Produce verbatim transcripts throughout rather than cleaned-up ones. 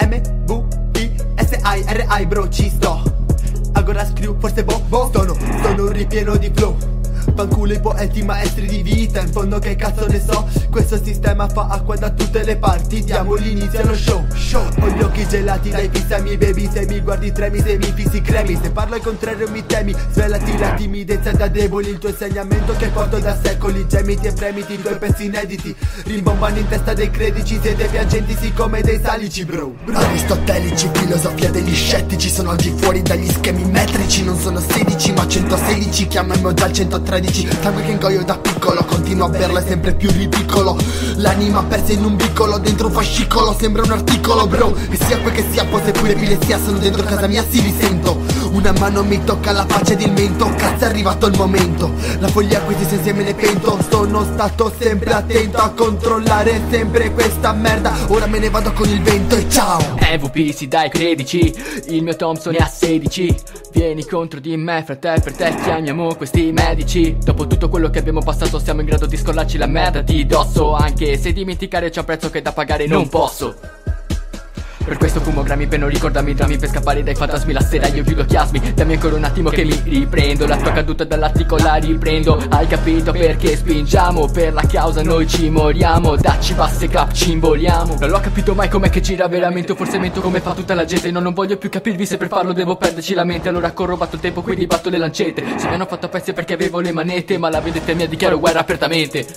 M V I S I R I bro, ci sto. Agora screw, forse boh, boh Sono, sono un ripieno di flow. Fanculo i poeti maestri di vita, in fondo che cazzo ne so. Questo sistema fa acqua da tutte le parti, diamo l'inizio allo show, show. Ho gli occhi gelati dai fissami baby, se mi guardi tremi, se mi fissi cremi. Se parlo al contrario mi temi, svelati la timidezza da deboli. Il tuo insegnamento che porto da secoli, gemiti e fremiti, i tuoi pezzi inediti rimbombano in testa dei credici, siete piangenti sì come dei salici bro, bro. Aristotelici, filosofia degli scettici, sono al di fuori dagli schemi metrici. Non sono sedici ma centosedici, chiamiamo già il centotredici. Sangue che ingoio da piccolo, continuo a berlo, è sempre più ridicolo. L'anima persa in un vicolo, dentro un fascicolo, sembra un articolo bro. E sia quel che sia, pose pure epilessia, sono dentro casa mia, si risento. Una mano mi tocca la faccia ed il mento, cazzo è arrivato il momento. La foglia qui si insieme le pento. Sono stato sempre attento a controllare sempre questa merda. Ora me ne vado con il vento e ciao. M V P si dai credici, il mio Thompson ne ha sedici. Vieni contro di me frate, per te chiamiamo questi medici. Dopo tutto quello che abbiamo passato siamo in grado di scollarci la merda di dosso. Anche se dimenticare c'è un prezzo che da pagare non posso. Per questo fumo grammi per non ricordarmi i drammi, per scappare dai fantasmi la sera io chiudo chiasmi. Dammi ancora un attimo che mi riprendo, la tua caduta dall'attico la riprendo. Hai capito perché spingiamo, per la causa noi ci moriamo. Dacci basse clap ci involiamo. Non l'ho capito mai com'è che gira veramente, o forse mento come fa tutta la gente. No, non voglio più capirvi, se per farlo devo perderci la mente. Allora corro, batto il tempo, quindi batto le lancette. Se mi hanno fatto a pezzi è perché avevo le manette, ma la vendetta mia dichiaro guerra apertamente.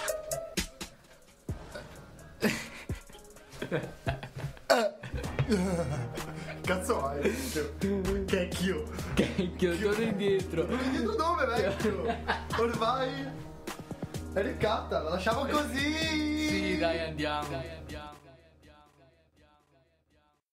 Cazzo hai? Cacchio. Cacchio, torno indietro. Indietro dove vecchio? Ormai è ricatta, la lasciamo così. Sì, dai, andiamo. Dai, andiamo.